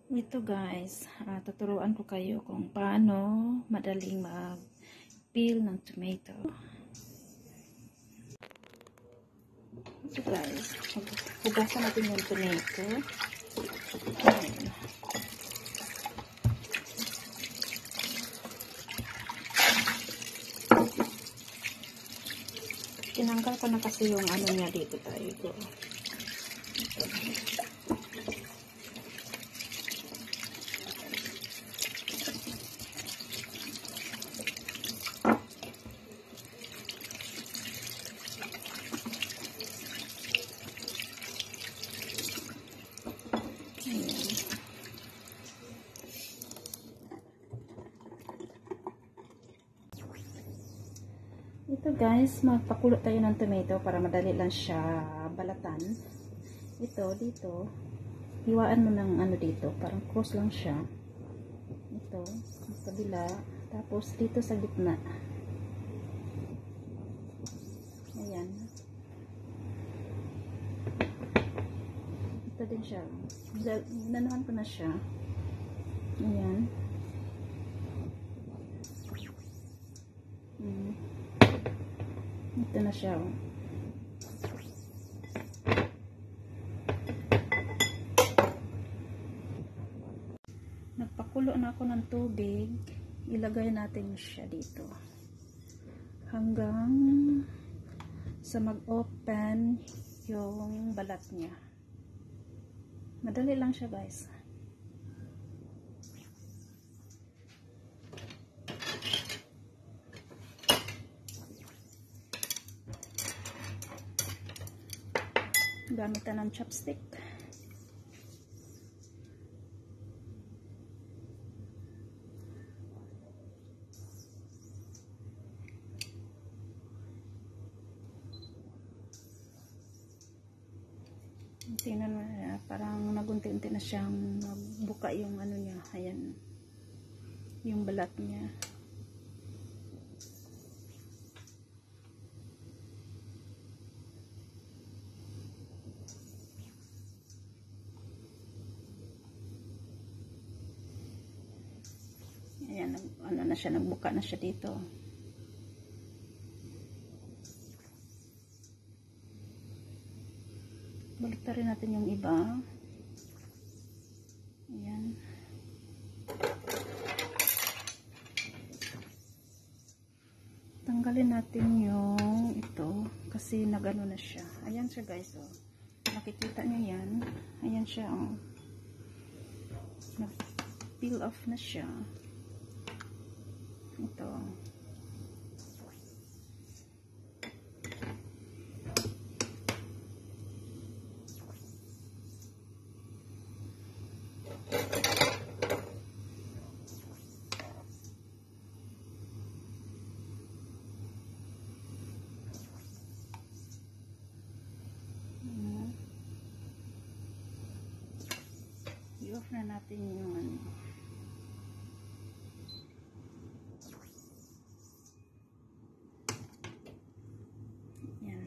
Ito guys, tuturuan ko kayo kung paano madaling mag-peel ng tomato. Ito guys, hugasan natin yung tomato. Ayan. Tinanggal ko na kasi yung ano niya dito tayo. Ito. Ito guys, magpakulo tayo ng tomato para madali lang siya balatan. Ito, dito, hiwaan mo ng ano dito, parang cross lang siya. Ito, sa kabila, tapos dito sa gitna. Ayan. Ito din siya. Nanuhan ko na siya. Ayan. Ito na siya. Nagpakulo na ako ng tubig. Ilagay natin siya dito. Hanggang sa mag-open yung balat niya. Madali lang siya guys. Gamitan ng chopstick. Tingnan mo, parang nagunti-unti na siyang magbuka yung ano niya. Ayan. Yung balat niya. Ayan, ano na siya, nagbuka na siya dito. Baliktarin natin yung iba. Ayan. Tanggalin natin yung ito kasi nagano na siya. Ayan siya guys, oh. Nakikita niyo yan. Ayan siya, oh. Nag-peel off na siya. Ito. I-off na natin yung ano. Yan.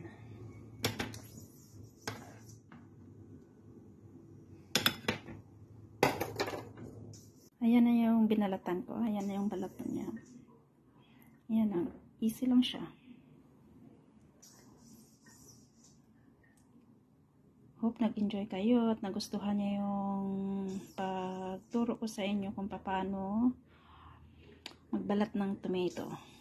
Ayan na yung binalatan ko. Ayan na yung balatan niya. Ayan na. Easy lang siya. Hope nag-enjoy kayo at nagustuhan niyo yung pagturo ko sa inyo kung paano magbalat ng tomato.